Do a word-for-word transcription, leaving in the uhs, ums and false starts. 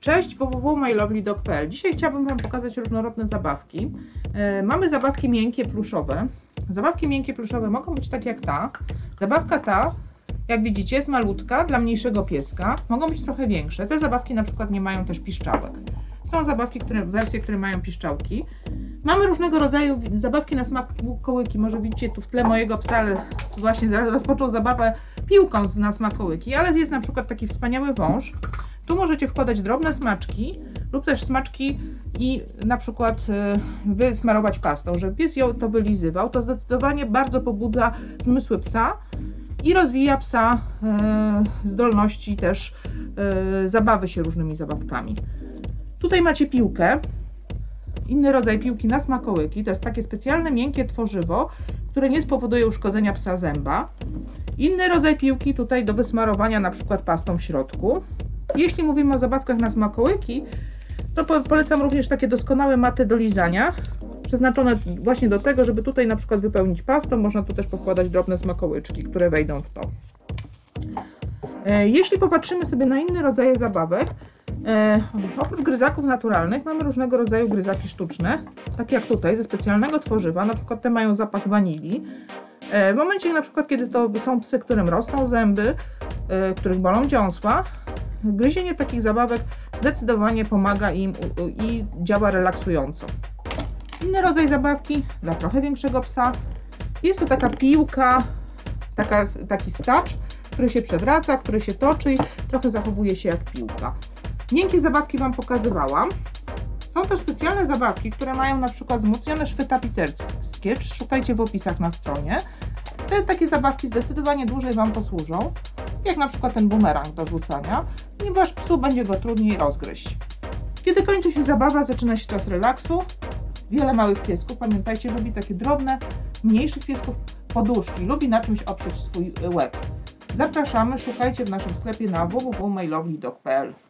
Cześć, w w w kropka my lovely dog kropka p l. Dzisiaj chciałabym Wam pokazać różnorodne zabawki. E, mamy zabawki miękkie, pluszowe. Zabawki miękkie, pluszowe mogą być takie jak ta. Zabawka ta, jak widzicie, jest malutka, dla mniejszego pieska. Mogą być trochę większe. Te zabawki na przykład nie mają też piszczałek. Są zabawki, które, wersje, które mają piszczałki. Mamy różnego rodzaju zabawki na smak kołyki. Może widzicie tu w tle mojego psa, ale właśnie rozpoczął zabawę piłką na smakołyki, ale jest na przykład taki wspaniały wąż. Tu możecie wkładać drobne smaczki lub też smaczki i na przykład wysmarować pastą, żeby pies ją to wylizywał. To zdecydowanie bardzo pobudza zmysły psa i rozwija psa e, zdolności też e, zabawy się różnymi zabawkami. Tutaj macie piłkę, inny rodzaj piłki na smakołyki. To jest takie specjalne miękkie tworzywo, które nie spowoduje uszkodzenia psa zęba. Inny rodzaj piłki tutaj do wysmarowania na przykład pastą w środku. Jeśli mówimy o zabawkach na smakołyki, to polecam również takie doskonałe maty do lizania, przeznaczone właśnie do tego, żeby tutaj na przykład wypełnić pastą. Można tu też pokładać drobne smakołyczki, które wejdą w to. Jeśli popatrzymy sobie na inne rodzaje zabawek, oprócz gryzaków naturalnych mamy różnego rodzaju gryzaki sztuczne, takie jak tutaj, ze specjalnego tworzywa, na przykład te mają zapach wanilii. W momencie na przykład, kiedy to są psy, którym rosną zęby, których bolą dziąsła, gryzienie takich zabawek zdecydowanie pomaga im i działa relaksująco. Inny rodzaj zabawki dla trochę większego psa jest to taka piłka, taka, taki stacz, który się przewraca, który się toczy i trochę zachowuje się jak piłka. Miękkie zabawki Wam pokazywałam. Są też specjalne zabawki, które mają na przykład wzmocnione szwy tapicerskie. Szukajcie w opisach na stronie. Te takie zabawki zdecydowanie dłużej Wam posłużą, jak na przykład ten bumerang do rzucania, ponieważ psu będzie go trudniej rozgryźć. Kiedy kończy się zabawa, zaczyna się czas relaksu. Wiele małych piesków, pamiętajcie, lubi takie drobne, mniejszych piesków poduszki, lubi na czymś oprzeć swój łeb. Zapraszamy, szukajcie w naszym sklepie na w w w kropka my lovely dog kropka p l.